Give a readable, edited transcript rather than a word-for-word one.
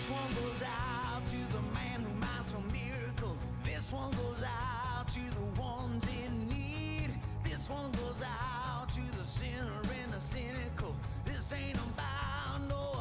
This one goes out to the man who minds for miracles. This one goes out to the ones in need. This one goes out to the sinner and the cynical. This ain't about no